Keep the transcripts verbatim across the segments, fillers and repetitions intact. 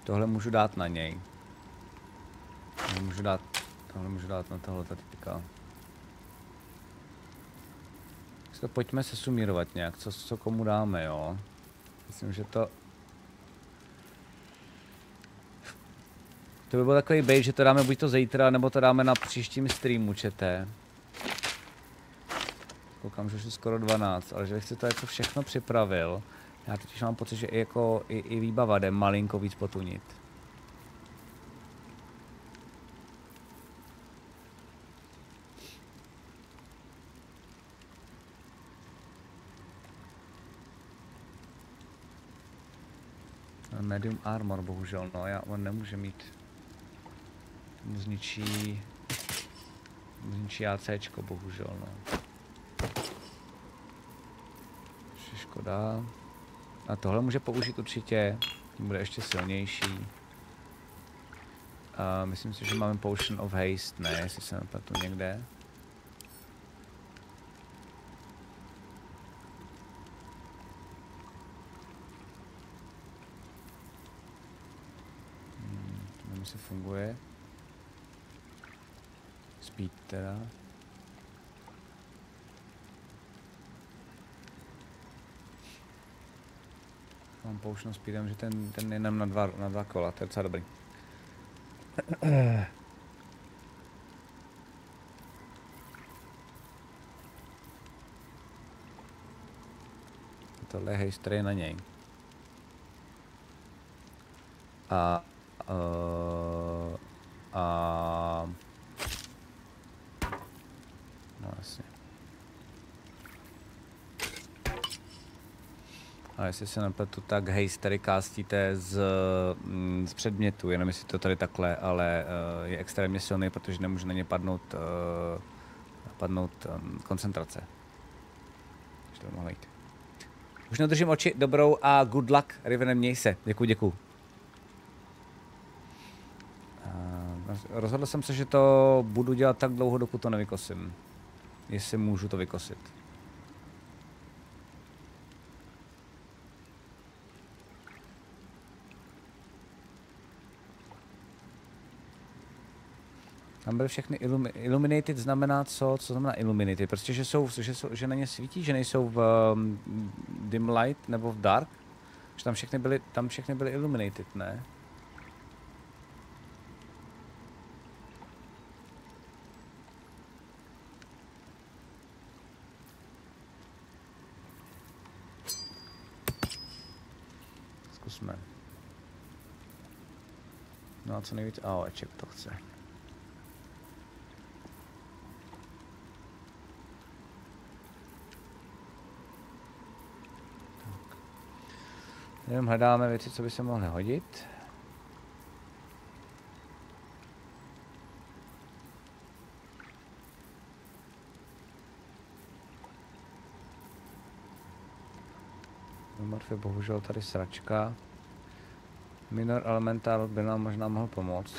Tohle můžu dát na něj. Tohle můžu dát, tohle můžu dát na tohle typika. To pojďme se sumírovat nějak, co, co komu dáme, jo. Myslím, že to... To by byl takový bait, že to dáme buď to zítra, nebo to dáme na příštím streamu, čete. Koukám, že už je skoro dvanáct, ale že bych si to jako všechno připravil. Já totiž mám pocit, že i, jako, i, i výbava jde malinko víc potunit. Medium armor, bohužel, no, já, on nemůže mít. Mu zničí... Mu zničí ACčko, bohužel, no. Škoda. A tohle může použít určitě, bude ještě silnější. A myslím si, že máme Potion of Haste, ne, jestli se nepletu někde. Hmm, to nevím, jestli funguje. Speed teda. Mám Potion of Speedem, že ten, ten je nám na dva, na dva kola, to je docela dobrý. Tohle je history na něj. A... Uh, a... No jasně. A jestli se nepletu, tak history castíte z, z předmětu, jenom jestli to tady takhle, ale uh, je extrémně silný, protože nemůže na ně padnout, uh, padnout um, koncentrace. Už to mohlo jít. Už nedržím oči, dobrou a good luck, Riven, měj se. Děkuji, děkuji. Uh, rozhodl jsem se, že to budu dělat tak dlouho, dokud to nevykosím. Jestli můžu to vykosit. Tam byly všechny illumi illuminated, znamená co? Co znamená illuminated? Prostě, že, jsou, že, jsou, že na ně svítí, že nejsou v um, dim light nebo v dark? Že tam všechny byly, tam všechny byly illuminated, ne? Zkusme. No a co nejvíc? A oh, Eček to chce. Jenom hledáme věci, co by se mohly hodit. Morf je bohužel tady sračka. Minor Elemental by nám možná mohl pomoct.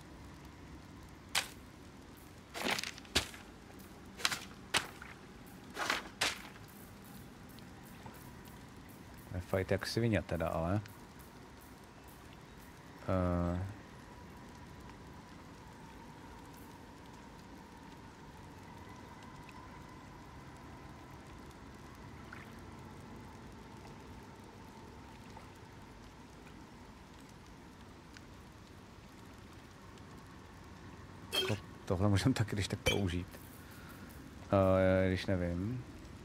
Fight jak svině teda, ale. Uh. Tohle můžeme taky když tak použít. Uh, když nevím.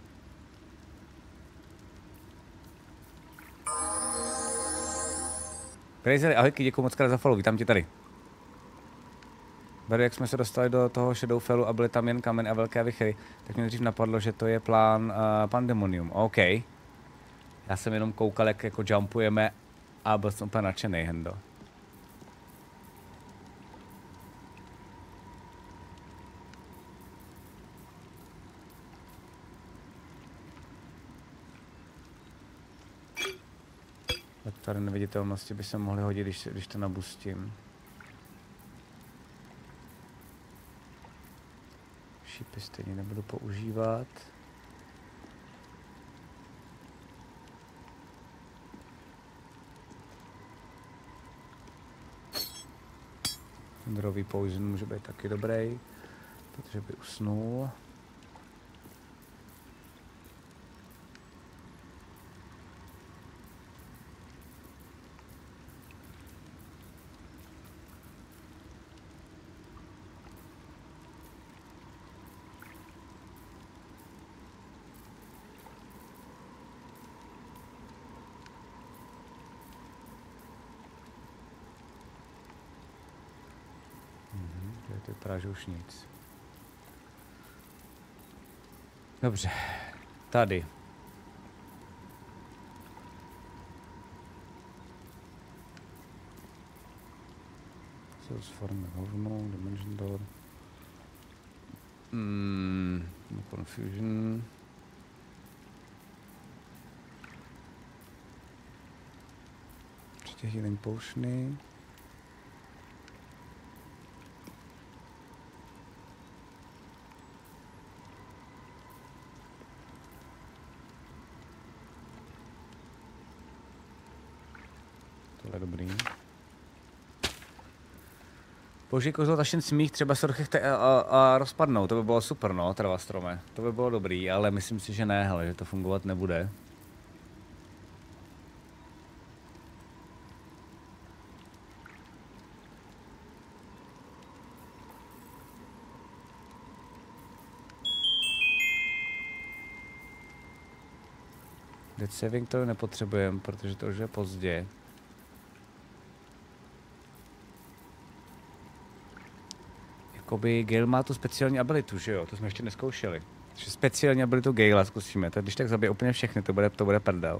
Crazy, ahojky, děkuji moc krát za follow, vítám tě tady. Beru, jak jsme se dostali do toho Shadowfellu a byly tam jen kamen a velké vichry, tak mě dřív napadlo, že to je plán uh, Pandemonium. OK. Já jsem jenom koukal, jak jako jumpujeme a byl jsem úplně nadšenej, Hendo. Tady neviditelnosti by se mohly hodit, když, když to nabustím. Šípy stejně nebudu používat. Syndrový poison může být taky dobrý, protože by usnul. To vypadá, že už nic. Dobře, tady. Source form hovno, dimension door. Hmm, no confusion. Určitě healing potiony. Tohle je dobrý. Použij kouzlo tašen smích, třeba se a, a, a rozpadnou, to by bylo super, no, trva strome. To by bylo dobrý, ale myslím si, že ne, hele, že to fungovat nebude. Dead saving to nepotřebujeme, protože to už je pozdě. Jakoby Gale má tu speciální abilitu, že jo? To jsme ještě neskoušeli. Takže speciální abilitu Gale zkusíme. To když tak zabije úplně všechny, to bude, to bude prdel.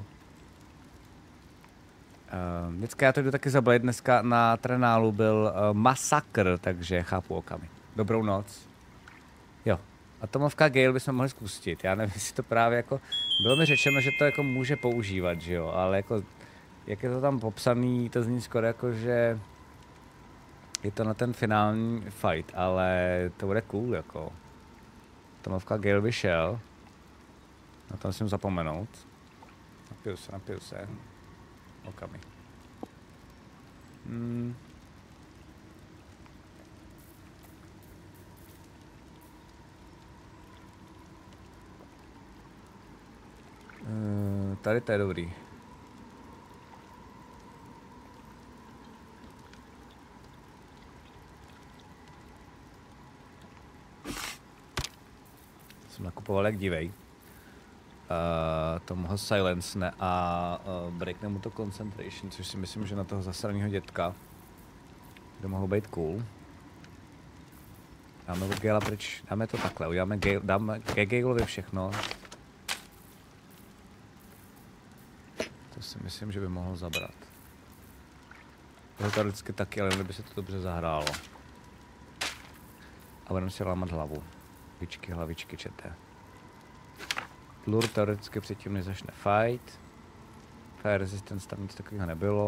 Uh, vždycky já to jdu taky zabít. Dneska na trenálu byl uh, masakr, takže chápu okamy. Dobrou noc. Jo. Atomovka Gale bychom mohli zkusit. Já nevím, jestli to právě jako... Bylo mi řečeno, že to jako může používat, že jo? Ale jako... Jak je to tam popsaný, to zní skoro jako, že... Je to na ten finální fight, ale to bude cool, jako. Atomovka Gale by šel. Na to musím zapomenout. Napiju se, napiju se. Okami. Hmm. Uh, tady to je dobrý. Jsem nakupoval jak divej. Uh, tomu silence ne a uh, breakne mu to concentration, což si myslím, že na toho zasraného dětka by mohlo být cool. Dáme od Gala pryč, dáme to takhle, uděláme Gale, dáme ke Galeovi všechno. To si myslím, že by mohl zabrat. To je vždycky taky, ale kdyby se to dobře zahrálo. A budeme si lámat hlavu. Hlavičky, hlavičky, čete. Lure teoreticky předtím než začne fight. Fire resistance tam nic takového nebylo.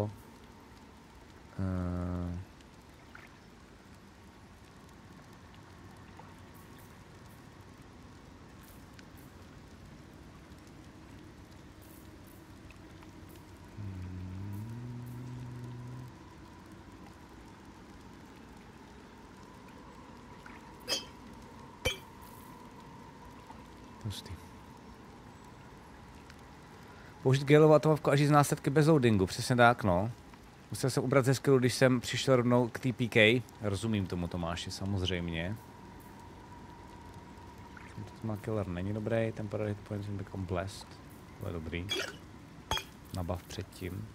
Uh... Hustý. Použít Galeovu atomovku a žít z následky bez loadingu, přesně tak, no. Musel jsem ubrat ze skillu, když jsem přišel rovnou k T P K. Rozumím tomu, Tomáši, samozřejmě. Má killer není dobrý, temporary hit points will become blessed. To je dobrý. Nabav předtím.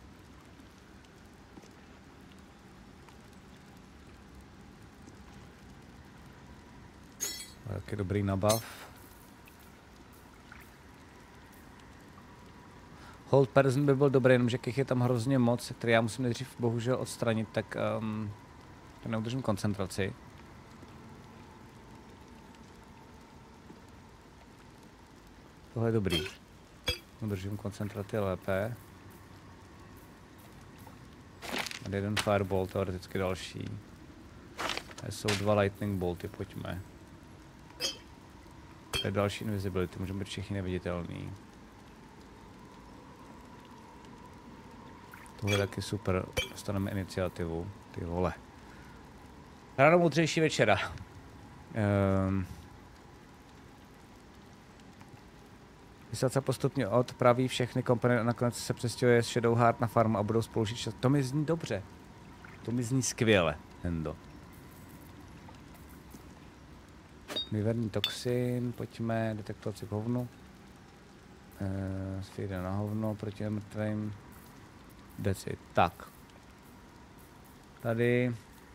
To je taky dobrý nabav. Hold person by byl dobrý, jenomže těch je tam hrozně moc, které já musím nejdřív bohužel odstranit, tak um, to neudržím koncentraci. Tohle je dobrý. Udržím koncentraci lépe. A jeden fireball, teoreticky další. A jsou dva lightning bolty, pojďme. To je další invisibility, můžeme být všichni neviditelný. Tohle je taky super, dostaneme iniciativu, ty vole. Ráno moudřejší večera. Um, Vysadce postupně odpraví všechny komponenty a nakonec se přestěhuje z Shadowheart na farmu a budou spolu žít. To mi zní dobře. To mi zní skvěle, Hendo. Vyverní toxin, pojďme, detektovaci k hovnu. Uh, Sfíra na hovno proti mrtvým. That's it. Tak. Tady.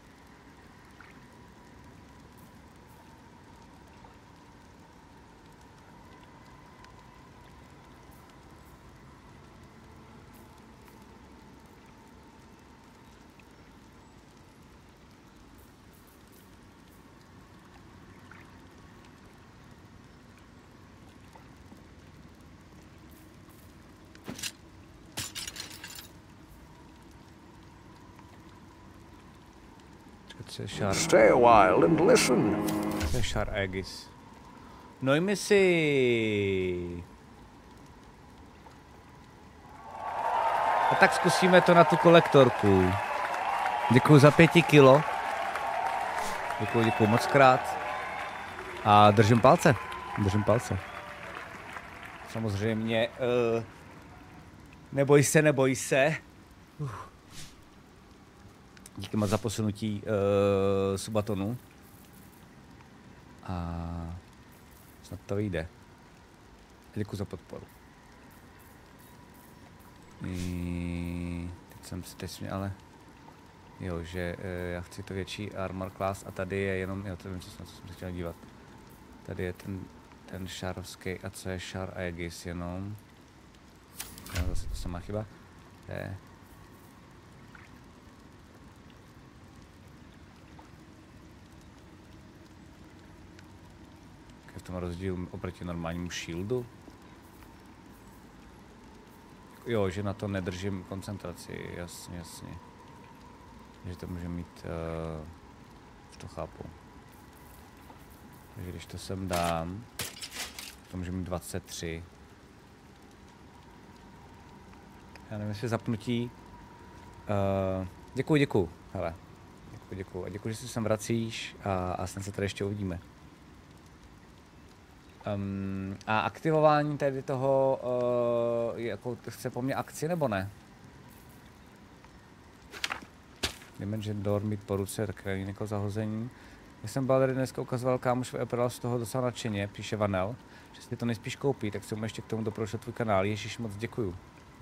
Stay a while and listen. To je Char Aegis. Nojmi si. A tak zkusíme to na tu kolektorku. Děkuji za pěti kilo. Děkuji, děkuji moc krát. A držím palce. Držím palce. Samozřejmě. Uh, neboj se, neboj se. Uh. Díky moc za posunutí uh, subatonu. A snad to vyjde. Děkuji za podporu. I... Teď jsem si teď mě ale... Jo, že uh, já chci to větší armor class a tady je jenom... Jo, to vím, co jsem, co jsem se chtěl dívat. Tady je ten, ten šarovský a co je Char Aegis jenom. No, zase to samá chyba. Je. V tom rozdíl oproti normálnímu shieldu. Jo, že na to nedržím koncentraci, jasně, jasně. Že to může mít, uh, už to chápu. Takže když to sem dám, to může mít dvacet tři. Já nevím, jestli zapnutí. Uh, děkuju, děkuju, hele. Děkuju, děkuju. A děkuju, že se sem vracíš a, a snad se tady ještě uvidíme. Um, a aktivování tady toho, uh, jako chce po mně akci nebo ne? Dimension Door mít po ruce, tak není jako zahození. Já jsem byl tady dneska ukazoval kámošovi a prodal z toho docela nadšeně, píše Vanel, že si to nejspíš koupí, tak si mu ještě k tomu doporučil tvůj kanál. Ježíš, moc děkuju.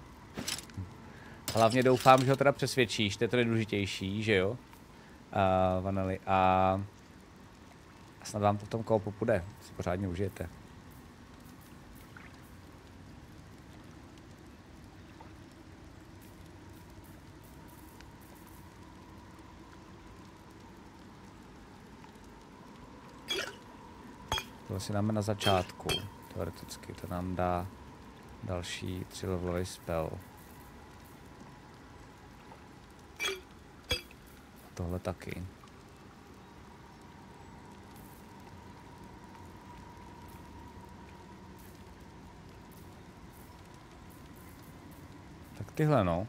Hlavně doufám, že ho teda přesvědčíš, to je to nejdůležitější, že jo? Uh, Vaneli, a snad vám to v tom koupu půjde, si pořádně užijete. To si dáme na začátku, teoreticky, to nám dá další tři levelový spell. Tohle taky. Tak tyhle no.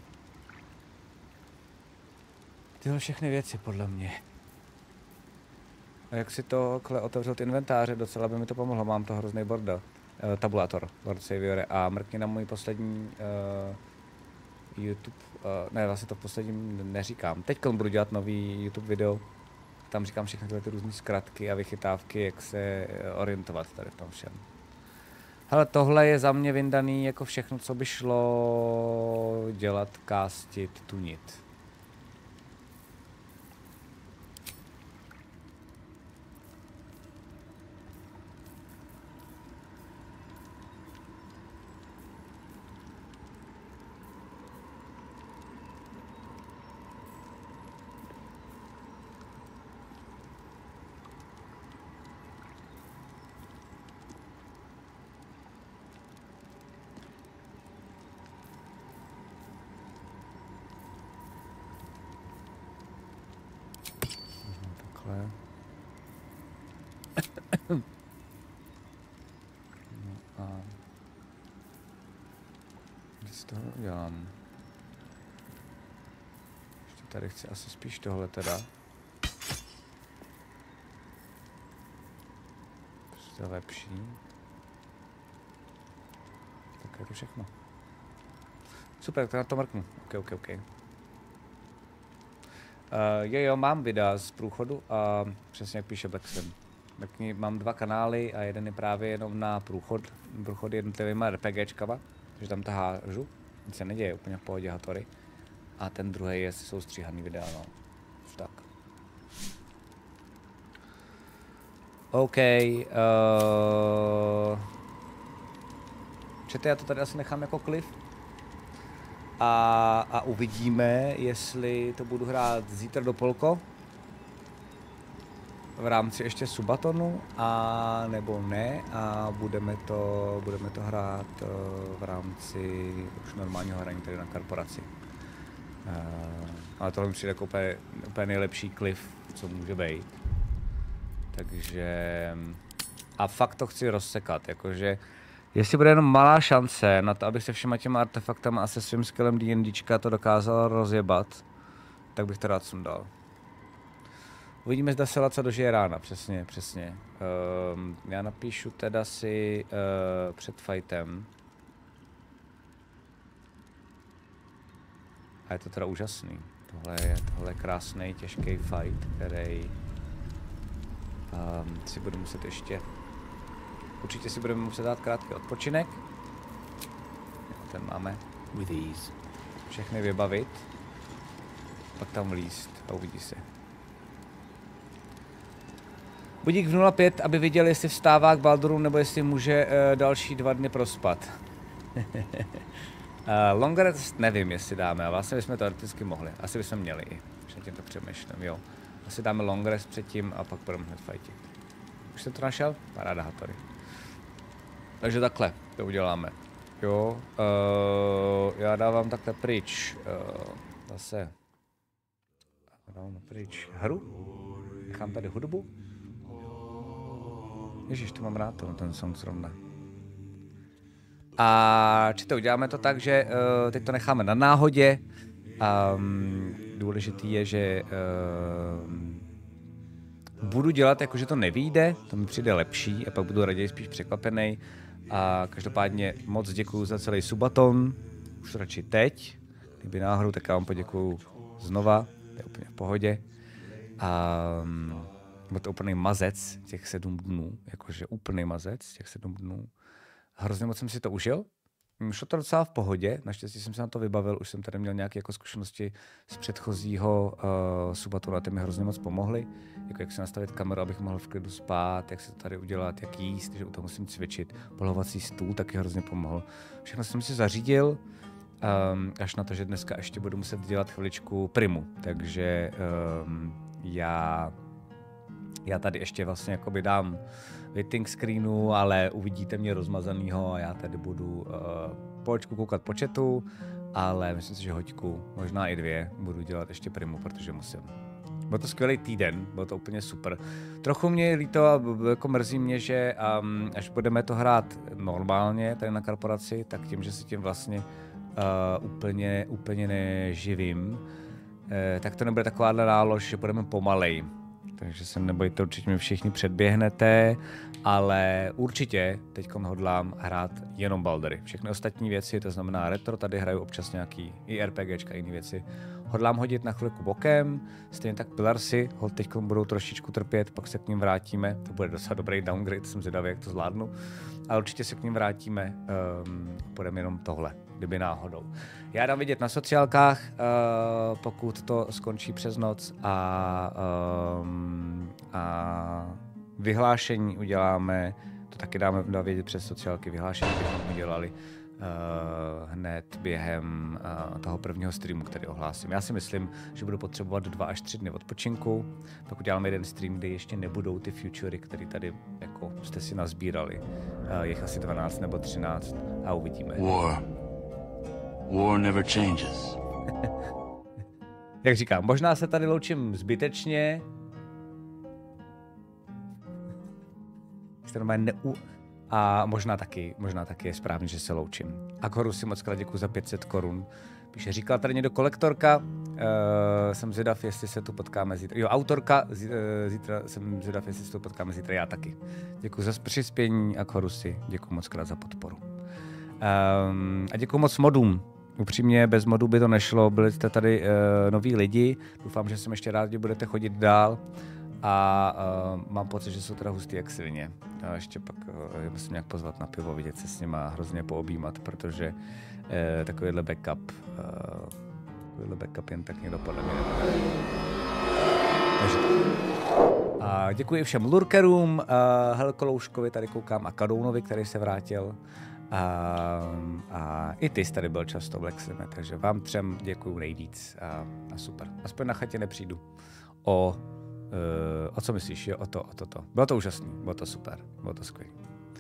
Tyhle všechny věci podle mě. A jak si to kle otevřel ty inventáře, docela by mi to pomohlo, mám to hrozný bordel. Uh, tabulátor, Lord Saviore, a mrkni na můj poslední uh, YouTube, uh, ne, vlastně to v posledním neříkám. Teď budu dělat nový YouTube video, tam říkám všechny tyhle ty různé zkratky a vychytávky, jak se orientovat tady v tom všem. Hele, tohle je za mě vyndaný jako všechno, co by šlo dělat, castit, tunit. No a když z toho udělám. Ještě tady chci asi spíš tohle teda. To je lepší. Tak je to všechno. Super, to na to mrknu. Ok, ok, ok. Uh, jo, jo, mám videa z průchodu a přesně jak píše Blackstone. Mám dva kanály a jeden je právě jenom na průchod, průchod jednotlivýma RPGčkama, takže tam tahážu, nic se neděje, úplně v pohodě hatory. A ten druhý je soustříhaný videa, no. Tak. OK. Uh... Čete, já to tady asi nechám jako cliff. A, a uvidíme, jestli to budu hrát zítra do polko. V rámci ještě Subatonu, a nebo ne. A budeme to, budeme to hrát uh, v rámci už normálního hraní tady na korporaci. Uh, ale tohle mi přijde jako úplně, úplně nejlepší cliff, co může být. Takže... A fakt to chci rozsekat, jakože... Jestli bude jenom malá šance na to, abych se všema těma artefaktama a se svým skillem D&Dčka to dokázal rozjebat, tak bych to rád sundal. Uvidíme, zda se Laca dožije rána, přesně, přesně. Um, já napíšu teda si uh, před fightem. A je to teda úžasný. Tohle je, tohle je krásný, těžký fight, který um, si budu muset ještě... Určitě si budeme muset dát krátký odpočinek. Ten máme. Všechny vybavit. Pak tam vlízt a uvidí se. Budík v nula pět, aby viděl, jestli vstává k Balduru, nebo jestli může uh, další dva dny prospat. uh, longer rest nevím, jestli dáme, ale vlastně bychom to teoreticky mohli. Asi bychom měli i. Už nad tím to přemýšlím, jo. Asi dáme long rest předtím a pak budeme hned fightit. Už jsem to našel? Paráda, hatory. Takže takhle to uděláme. Jo, uh, já dávám takhle pryč. Uh, zase. Dávám pryč hru. Nechám tady hudbu. Ježiš, to mám rád, to, ten song zrovna. A či to uděláme to tak, že uh, teď to necháme na náhodě. Um, důležitý je, že uh, budu dělat jako, že to nevyjde, to mi přijde lepší a pak budu raději spíš překvapený. A každopádně moc děkuju za celý Subaton, už radši teď, kdyby náhodou, tak já vám poděkuju znova, to je úplně v pohodě. A byl to úplný mazec těch sedm dnů, jakože úplný mazec těch sedm dnů. Hrozně moc jsem si to užil, šlo to docela v pohodě, naštěstí jsem se na to vybavil, už jsem tady měl nějaké jako zkušenosti z předchozího uh, Subatonu a ty mi hrozně moc pomohly, jako jak si nastavit kameru, abych mohl v klidu spát, jak se to tady udělat, jak jíst, že u toho musím cvičit, polovací stůl taky hrozně pomohl. Všechno jsem si zařídil, um, až na to, že dneska ještě budu muset dělat chviličku primu, takže um, já, já tady ještě vlastně jakoby dám waiting screenu, ale uvidíte mě rozmazanýho a já tady budu uh, po očku koukat po chatu, ale myslím si, že hoďku, možná i dvě, budu dělat ještě primu, protože musím. Byl to skvělý týden, bylo to úplně super. Trochu mě líto a jako mrzí mě, že um, až budeme to hrát normálně tady na korporaci, tak tím, že si tím vlastně uh, úplně, úplně neživím, eh, tak to nebude takováhle nálož, že budeme pomalej. Takže se nebojte, určitě mi všichni předběhnete, ale určitě teď hodlám hrát jenom Baldury. Všechny ostatní věci, to znamená retro, tady hraju občas nějaký i RPGčka, jiné věci. Hodlám hodit na chvilku bokem, stejně tak Pilarsy, hold teď budou trošičku trpět, pak se k ním vrátíme, to bude docela dobrý downgrade, jsem zvědavý, jak to zvládnu, ale určitě se k ním vrátíme, um, půjdeme jenom tohle, kdyby náhodou. Já dám vidět na sociálkách, uh, pokud to skončí přes noc a, um, a vyhlášení uděláme, to taky dáme vědět přes sociálky, vyhlášení bychom udělali uh, hned během uh, toho prvního streamu, který ohlásím. Já si myslím, že budu potřebovat dva až tři dny odpočinku, pak uděláme jeden stream, kde ještě nebudou ty futury, které tady jako jste si nazbírali. Uh, je asi dvanáct nebo třináct a uvidíme. War. War never changes. Jak říkám, možná se tady loučím zbytečně. Jste normálně neu... A možná taky, možná taky je správně, že se loučím. A Koru si moc krát děkuji za pět set korun. Píše, říkala tady někdo kolektorka, uh, jsem zvědav, jestli se tu potkáme zítra. Jo, autorka, zítra jsem zvědav, jestli se tu potkáme zítra, já taky. Děkuji za přispění a Korusi, děkuji moc krát za podporu. Um, a děkuji moc modům. Upřímně, bez modů by to nešlo, byli jste tady uh, noví lidi, doufám, že jsem ještě rád, že budete chodit dál. A uh, mám pocit, že jsou teda hustý jak svině. A ještě pak uh, musím nějak pozvat na pivo, vidět se s nima, hrozně poobjímat, protože uh, takovýhle backup, uh, takovýhle backup jen tak někdo podle mě nebude. Takže a děkuji všem lurkerům, uh, Helkolouškovi, tady koukám, a Kadounovi, který se vrátil. A, a i ty jsi tady byl často v Lexime, takže vám třem děkuju nejvíc a, a super. Aspoň na chatě nepřijdu. O Uh, o co myslíš? Jo, o to, o to, to. Bylo to úžasný, bylo to super, bylo to skvělé. Uh,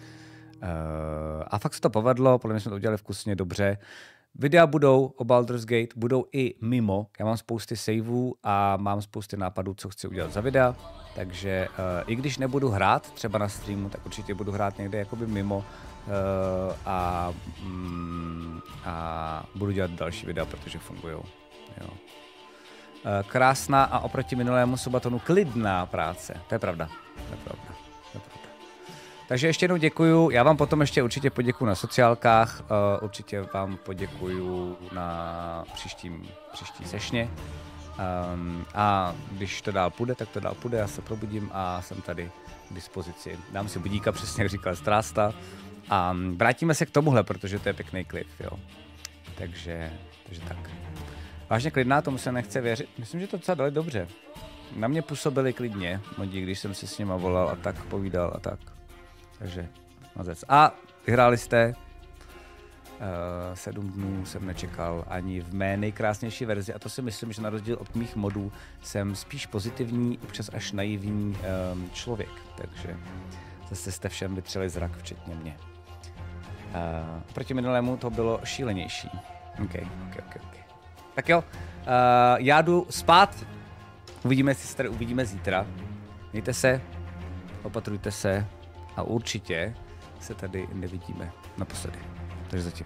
a fakt se to povedlo, podle mě jsme to udělali vkusně dobře. Videa budou o Baldur's Gate, budou i mimo. Já mám spousty saveů a mám spousty nápadů, co chci udělat za videa, takže uh, i když nebudu hrát třeba na streamu, tak určitě budu hrát někde jakoby mimo uh, a, mm, a budu dělat další videa, protože fungujou. Jo. Krásná a oproti minulému Sobatonu klidná práce. To je pravda. To je pravda. To je pravda. Takže ještě jednou děkuju. Já vám potom ještě určitě poděkuju na sociálkách. Uh, určitě vám poděkuju na příštím, příští sešně. Um, a když to dál půjde, tak to dál půjde. Já se probudím a jsem tady k dispozici. Dám si budíka, přesně jak říkal Strásta. A vrátíme se k tomuhle, protože to je pěkný klip, jo. Takže, takže tak. Vážně klidná, tomu se nechce věřit. Myslím, že to docela dali dobře. Na mě působili klidně, modí, když jsem si s nima volal a tak povídal a tak. Takže mazec. A vyhráli jste. Uh, sedm dnů jsem nečekal ani v mé nejkrásnější verzi a to si myslím, že na rozdíl od mých modů jsem spíš pozitivní, občas až naivní um, člověk. Takže zase jste všem vytřeli zrak, včetně mě. Uh, proti minulému to bylo šílenější. OK, OK, OK, OK. Tak jo, uh, já jdu spát, uvidíme, jestli se tady uvidíme zítra. Mějte se, opatrujte se a určitě se tady nevidíme naposledy. Takže zatím.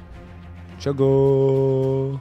Čago!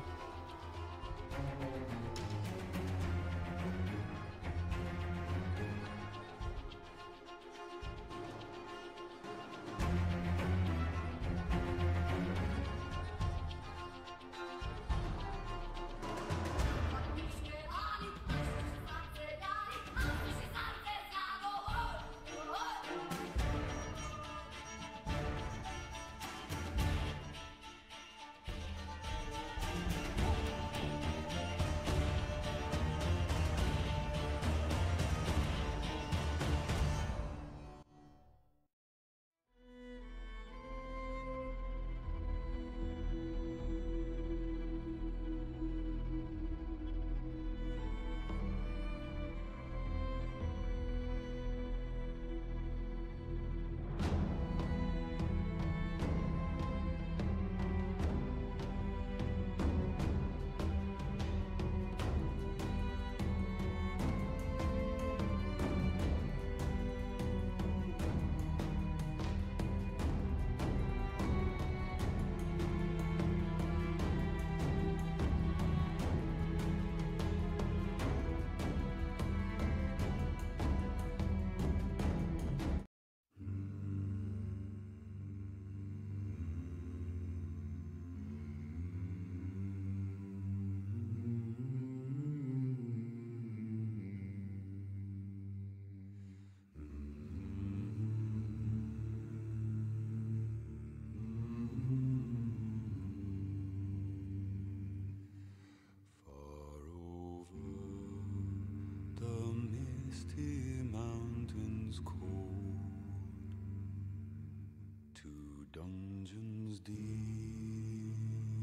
Dungeons deep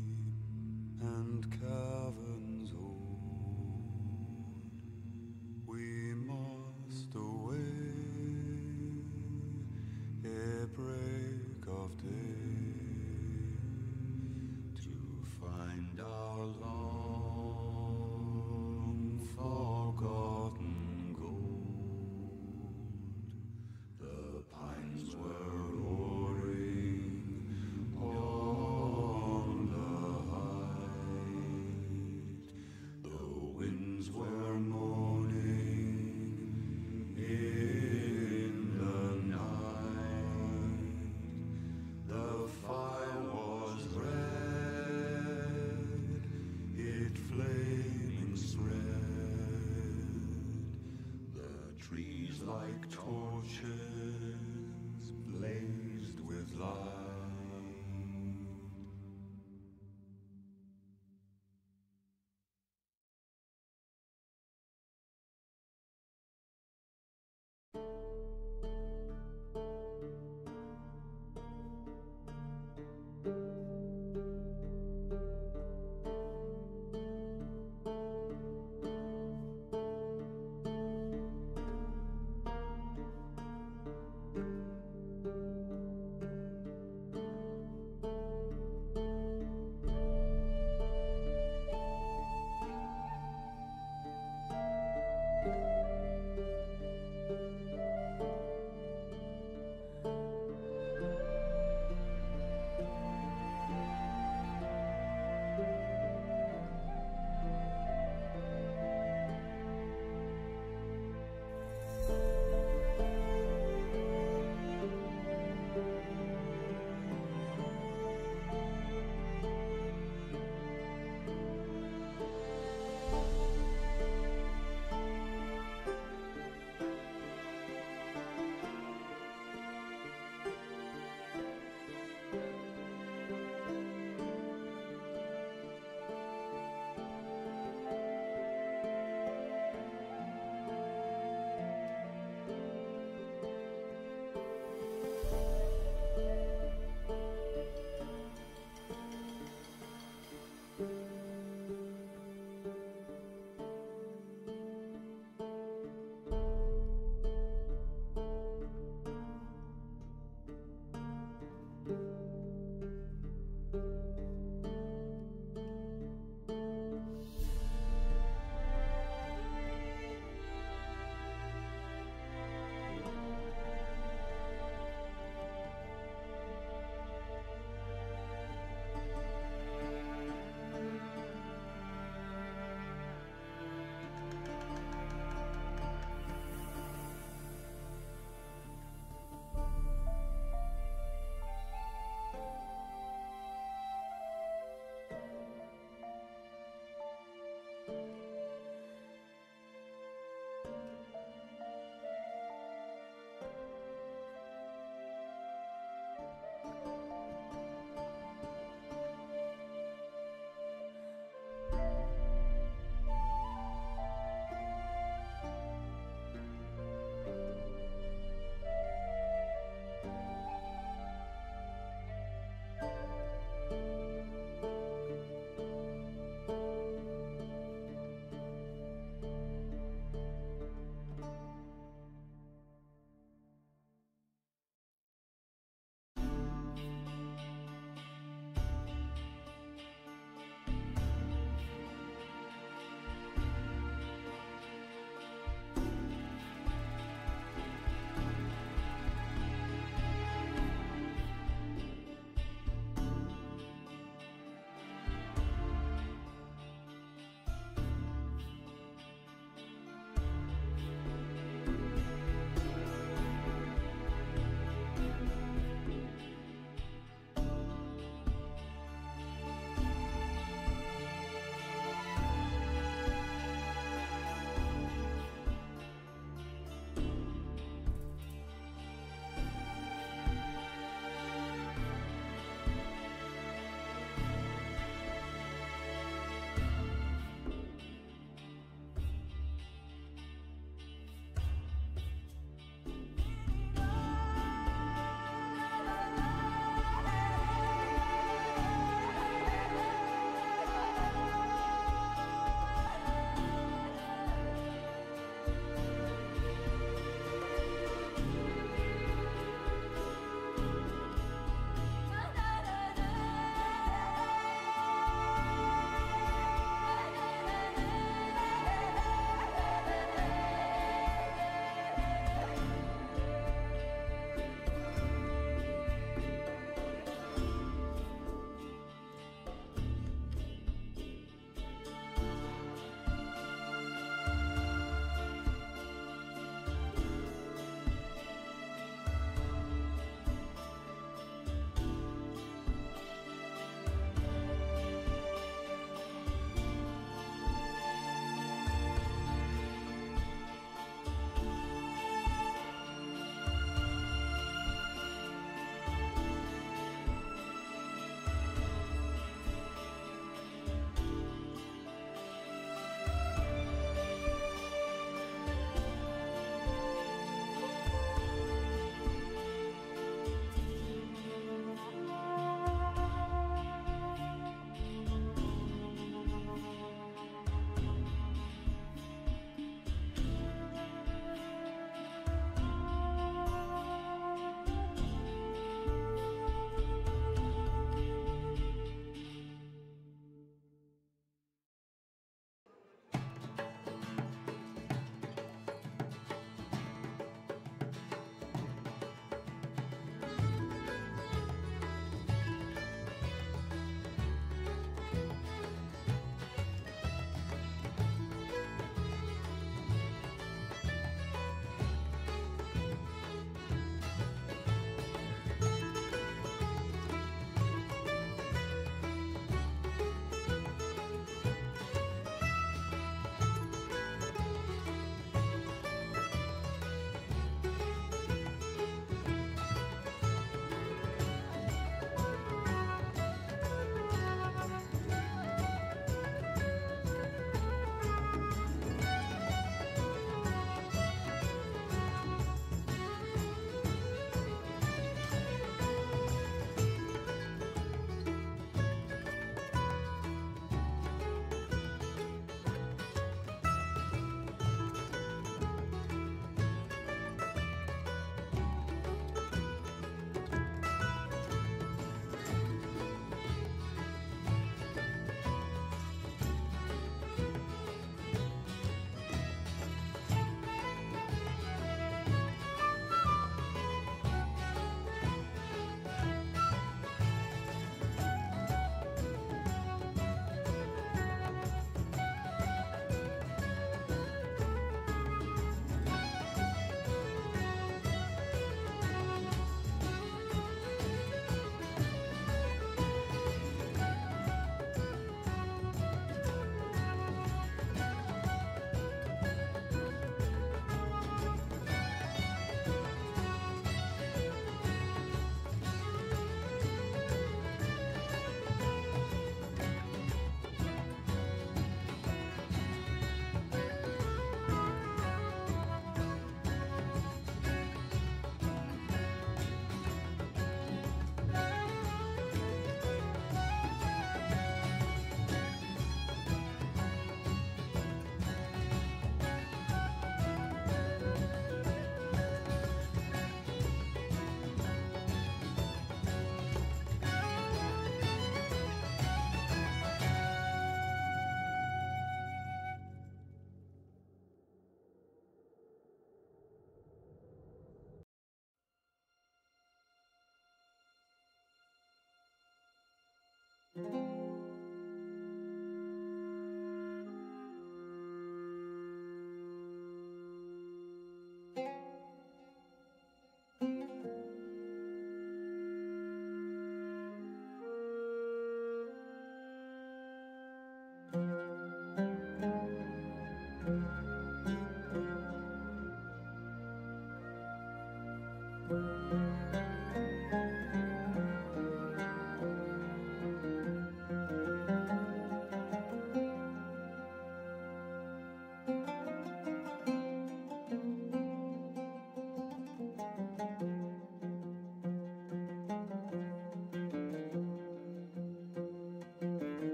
and caverns old, we must away ere break of day to find our long forgotten gold. The pines were old. like torches blazed with light.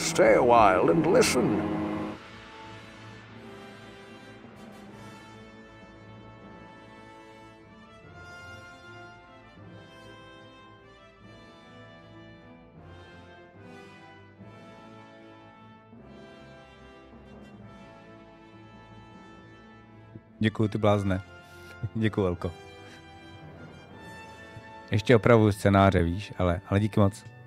Stay a while and listen. Děkuju, ty blázne. Děkuju, Elko. Ještě opravuju scénáře, víš, ale, ale díky moc.